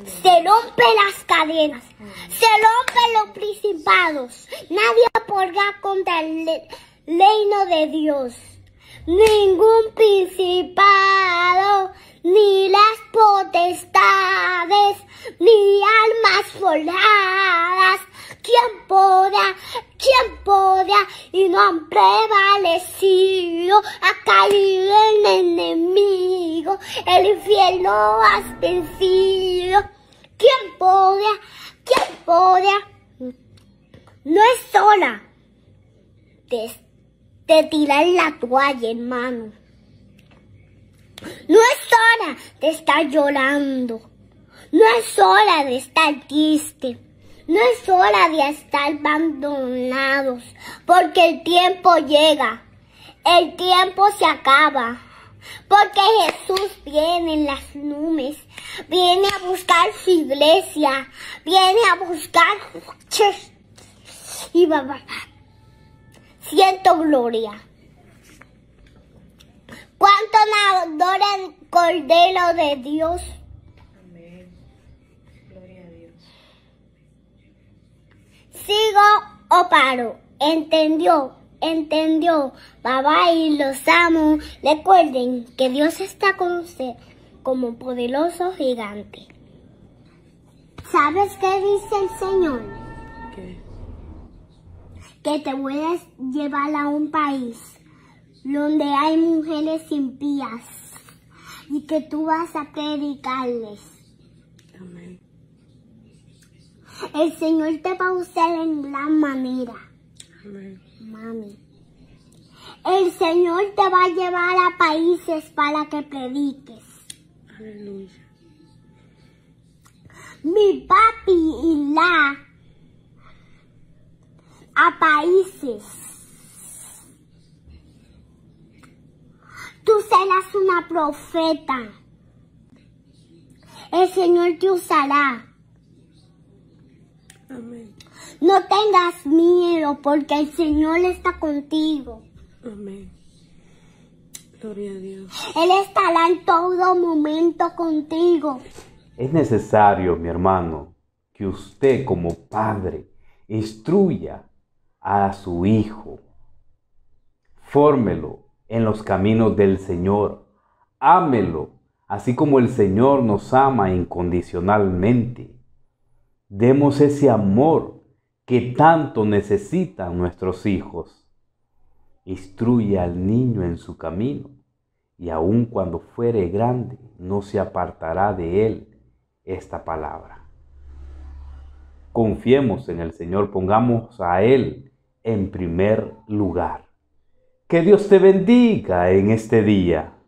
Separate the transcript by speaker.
Speaker 1: Se rompen las cadenas, se rompen los principados. Nadie podrá contra el reino de Dios. Ningún principado, ni las potestades, ni almas forjadas. ¿Quién podrá? Y no han prevalecido. Ha caído el enemigo, el infierno has vencido. ¿Quién podrá? No es hora de tirar la toalla, hermano. No es hora de estar llorando. No es hora de estar triste. No es hora de estar abandonados, porque el tiempo llega, el tiempo se acaba, porque Jesús viene en las nubes, viene a buscar su iglesia, viene a buscar y siento gloria. ¿Cuánto adora el Cordero de Dios? ¿Sigo o paro? ¿Entendió? Bye, los amo. Recuerden que Dios está con usted como poderoso gigante. ¿Sabes qué dice el Señor?
Speaker 2: ¿Qué?
Speaker 1: Que te voy a llevar a un país donde hay mujeres impías y que tú vas a predicarles.
Speaker 2: Amén.
Speaker 1: El Señor te va a usar en gran manera.
Speaker 2: Amén.
Speaker 1: Mami. El Señor te va a llevar a países para que prediques.
Speaker 2: Aleluya.
Speaker 1: Mi papi irá a países. Tú serás una profeta. El Señor te usará.
Speaker 2: Amén.
Speaker 1: No tengas miedo porque el Señor está contigo.
Speaker 2: Amén. Gloria a Dios.
Speaker 1: Él estará en todo momento contigo.
Speaker 3: Es necesario, mi hermano, que usted como padre instruya a su hijo. Fórmelo en los caminos del Señor. Ámelo, así como el Señor nos ama incondicionalmente. Demos ese amor que tanto necesitan nuestros hijos. Instruye al niño en su camino, y aun cuando fuere grande, no se apartará de él esta palabra. Confiemos en el Señor, pongamos a Él en primer lugar. Que Dios te bendiga en este día.